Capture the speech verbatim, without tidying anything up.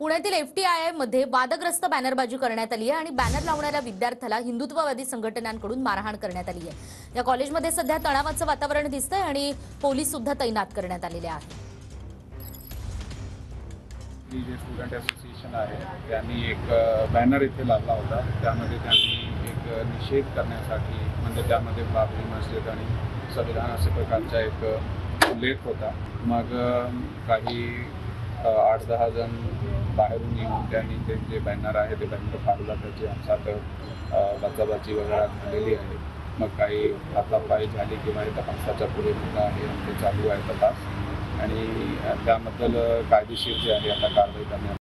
पुण्यातील एफटीआय मध्ये वादग्रस्त बॅनरबाजी करण्यात आली आहे आणि बॅनर लावणाऱ्या विद्यार्थ्याला हिंदुत्ववादी संघटनांकडून मारहाण करण्यात आली आहे। या कॉलेजमध्ये सध्या तणावाचं वातावरण दिसतंय आणि पोलीस सुद्धा तैनात करण्यात आलेले आहेत। जे स्टुडंट असोसिएशन आहे त्यांनी एक बॅनर इथे लावला होता। त्यामध्ये त्यांनी एक निषेध करण्यासाठी म्हणजे त्यामध्ये बाबरी मस्जिद आणि संविधान असे प्रकारचा एक उल्लेख होता। मग काही आठ दहा जण बाहेरून येऊन त्यांनी ते जे बॅनर आहे ते बॅनर फाडला, त्याची आमच्यात बचाबाची वगैरे झालेली आहे। मग काही हातापाई झाली किंवा तपासाच्या पुढे मुद्दा आहे ते चालू आहे तपास आणि त्याबद्दल कायदेशीर जे आहे आता कारवाई करण्यात